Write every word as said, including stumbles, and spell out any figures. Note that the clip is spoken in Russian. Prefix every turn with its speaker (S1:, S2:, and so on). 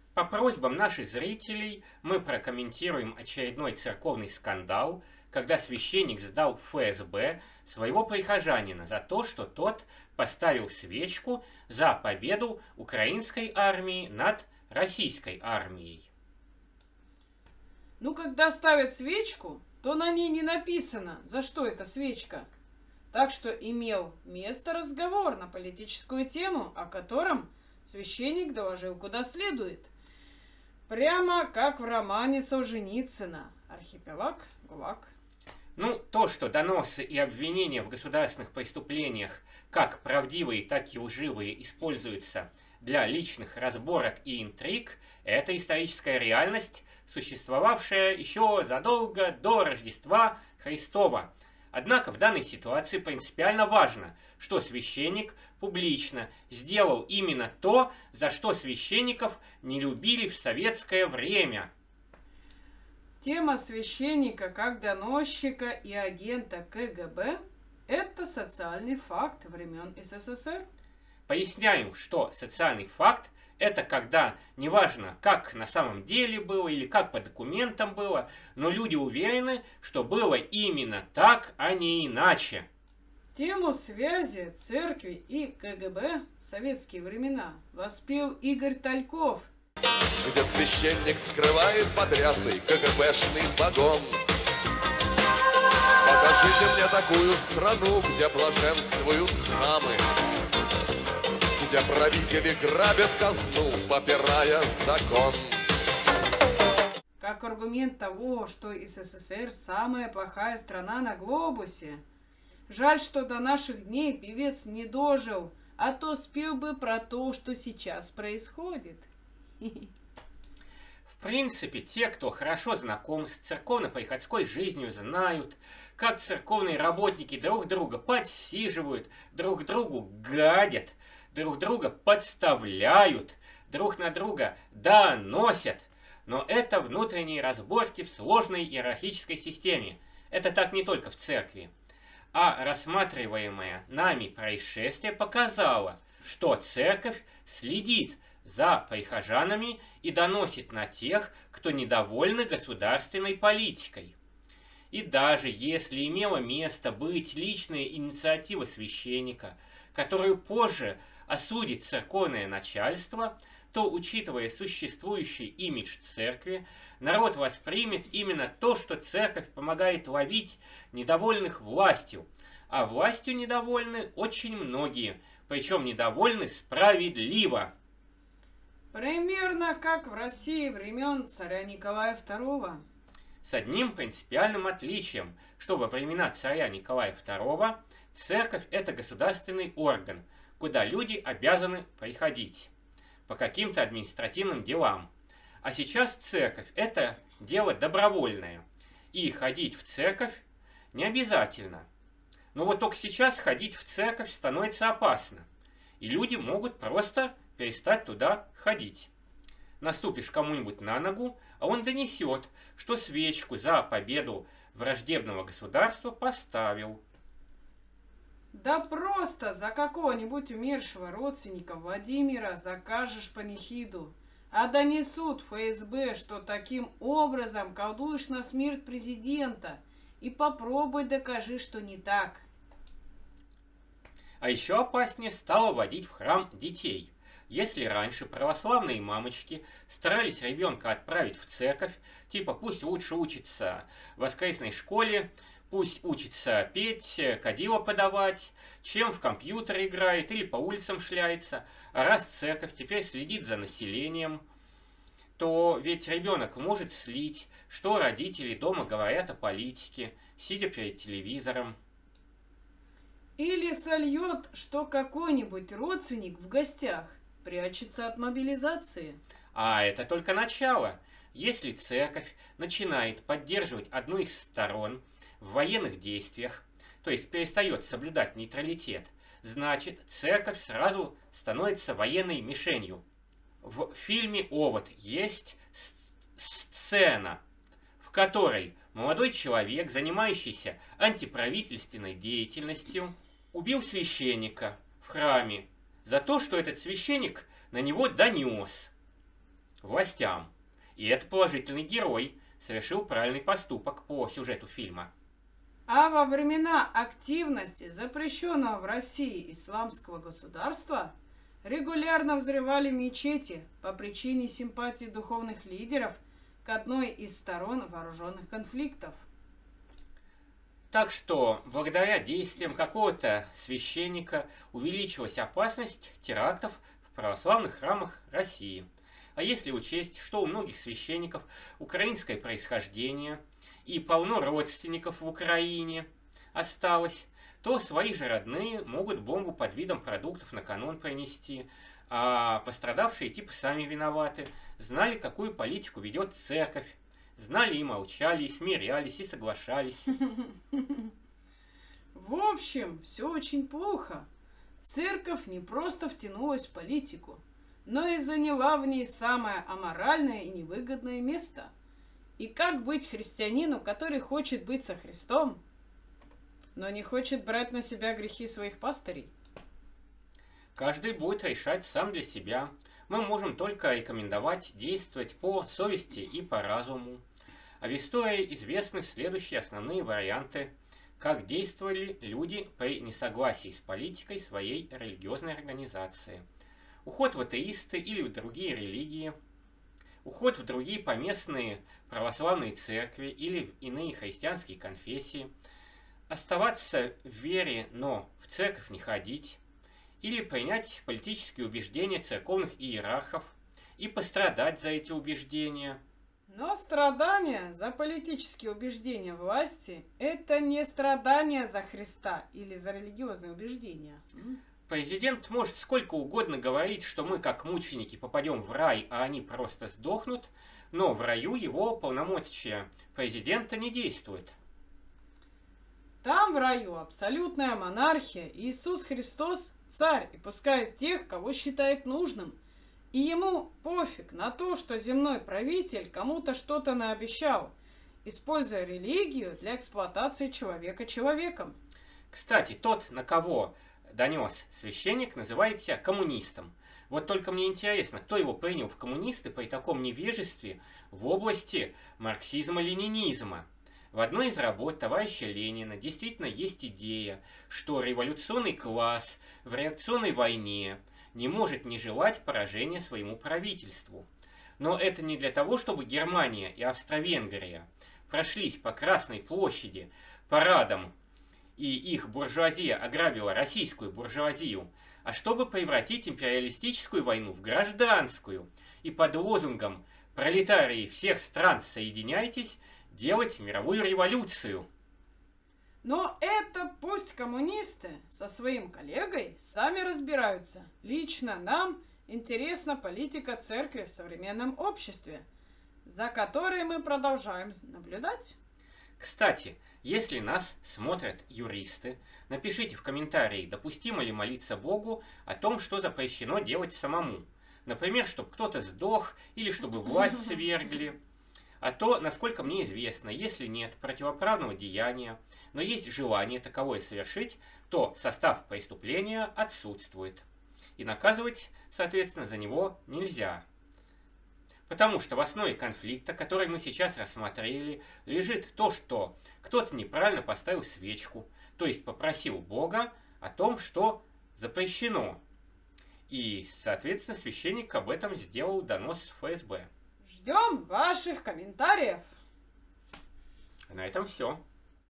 S1: По просьбам наших зрителей мы прокомментируем очередной церковный скандал, когда священник сдал в эф эс бэ своего прихожанина за то, что тот поставил свечку за победу украинской армии над российской армией.
S2: Ну, когда ставят свечку, то на ней не написано, за что эта свечка. Так что имел место разговор на политическую тему, о котором священник доложил куда следует. Прямо как в романе Солженицына «Архипелаг ГУЛАГ».
S1: Ну, то, что доносы и обвинения в государственных преступлениях, как правдивые, так и лживые, используются для личных разборок и интриг, это историческая реальность, существовавшая еще задолго до Рождества Христова. Однако в данной ситуации принципиально важно, что священник публично сделал именно то, за что священников не любили в советское время.
S2: Тема священника как доносчика и агента ка гэ бэ – это социальный факт времен эс эс эс эр.
S1: Поясняю, что социальный факт – это когда неважно, как на самом деле было или как по документам было, но люди уверены, что было именно так, а не иначе.
S2: Тему связи церкви и ка гэ бэ в советские времена воспел Игорь Тальков,
S3: где священник скрывает под рясой ка гэ бэшный вагон. Покажите мне такую страну, где блаженствуют храмы, где правители грабят казну, попирая закон.
S2: Как аргумент того, что эс эс эс эр самая плохая страна на глобусе. Жаль, что до наших дней певец не дожил, а то спел бы про то, что сейчас происходит.
S1: В принципе, те, кто хорошо знаком с церковно-приходской жизнью, знают, как церковные работники друг друга подсиживают, друг другу гадят, друг друга подставляют, друг на друга доносят. Но это внутренние разборки в сложной иерархической системе. Это так не только в церкви. А рассматриваемое нами происшествие показало, что церковь следит за прихожанами и доносит на тех, кто недовольны государственной политикой. И даже если имела место быть личная инициатива священника, которую позже осудит церковное начальство, то, учитывая существующий имидж церкви, народ воспримет именно то, что церковь помогает ловить недовольных властью. А властью недовольны очень многие, причем недовольны справедливо.
S2: Примерно как в России времен царя Николая второго.
S1: С одним принципиальным отличием, что во времена царя Николая второго церковь – это государственный орган, куда люди обязаны приходить по каким-то административным делам. А сейчас церковь – это дело добровольное, и ходить в церковь не обязательно. Но вот только сейчас ходить в церковь становится опасно, и люди могут просто перестать туда ходить. Наступишь кому-нибудь на ногу, а он донесет, что свечку за победу враждебного государства поставил.
S2: Да просто за какого-нибудь умершего родственника Владимира закажешь панихиду, а донесут в эф эс бэ, что таким образом колдуешь на смерть президента, и попробуй докажи, что не так.
S1: А еще опаснее стало водить в храм детей. Если раньше православные мамочки старались ребенка отправить в церковь, типа пусть лучше учится в воскресной школе, пусть учится петь, кадило подавать, чем в компьютер играет или по улицам шляется, а раз церковь теперь следит за населением, то ведь ребенок может слить, что родители дома говорят о политике, сидя перед телевизором.
S2: Или сольет, что какой-нибудь родственник в гостях прячется от мобилизации.
S1: А это только начало. Если церковь начинает поддерживать одну из сторон в военных действиях, то есть перестает соблюдать нейтралитет, значит церковь сразу становится военной мишенью. В фильме «Овод» есть сцена, в которой молодой человек, занимающийся антиправительственной деятельностью, убил священника в храме за то, что этот священник на него донес. властям. И это положительный герой, совершил правильный поступок по сюжету фильма.
S2: А во времена активности запрещенного в России исламского государства регулярно взрывали мечети по причине симпатии духовных лидеров к одной из сторон вооруженных конфликтов.
S1: Так что благодаря действиям какого-то священника увеличилась опасность терактов в православных храмах России. А если учесть, что у многих священников украинское происхождение и полно родственников в Украине осталось, то свои же родные могут бомбу под видом продуктов на канон принести, а пострадавшие типа сами виноваты, знали, какую политику ведет церковь, знали и молчали, и смирялись, и соглашались.
S2: В общем, все очень плохо. Церковь не просто втянулась в политику, но и заняла в ней самое аморальное и невыгодное место. И как быть христианину, который хочет быть со Христом, но не хочет брать на себя грехи своих пастырей?
S1: Каждый будет решать сам для себя. Мы можем только рекомендовать действовать по совести и по разуму. А в истории известны следующие основные варианты, как действовали люди при несогласии с политикой своей религиозной организации. Уход в атеисты или в другие религии, уход в другие поместные православные церкви или в иные христианские конфессии, оставаться в вере, но в церковь не ходить, или принять политические убеждения церковных иерархов и пострадать за эти убеждения.
S2: Но страдания за политические убеждения власти – это не страдания за Христа или за религиозные убеждения.
S1: Президент может сколько угодно говорить, что мы как мученики попадем в рай, а они просто сдохнут, но в раю его полномочия президента не действуют.
S2: Там в раю абсолютная монархия, и Иисус Христос – царь и пускает тех, кого считает нужным. И ему пофиг на то, что земной правитель кому-то что-то наобещал, используя религию для эксплуатации человека человеком.
S1: Кстати, тот, на кого донес священник, называет себя коммунистом. Вот только мне интересно, кто его принял в коммунисты при таком невежестве в области марксизма-ленинизма. В одной из работ товарища Ленина действительно есть идея, что революционный класс в реакционной войне не может не желать поражения своему правительству. Но это не для того, чтобы Германия и Австро-Венгрия прошлись по Красной площади парадом, и их буржуазия ограбила российскую буржуазию, а чтобы превратить империалистическую войну в гражданскую и под лозунгом «Пролетарии всех стран, соединяйтесь!» делать мировую революцию.
S2: Но это пусть коммунисты со своим коллегой сами разбираются. Лично нам интересна политика церкви в современном обществе, за которой мы продолжаем наблюдать.
S1: Кстати, если нас смотрят юристы, напишите в комментарии, допустимо ли молиться Богу о том, что запрещено делать самому. Например, чтобы кто-то сдох или чтобы власть свергли. А то, насколько мне известно, если нет противоправного деяния, но есть желание таковое совершить, то состав преступления отсутствует. И наказывать, соответственно, за него нельзя. Потому что в основе конфликта, который мы сейчас рассмотрели, лежит то, что кто-то неправильно поставил свечку, то есть попросил Бога о том, что запрещено. И, соответственно, священник об этом сделал донос в эф эс бэ.
S2: Ждем ваших комментариев.
S1: На этом все.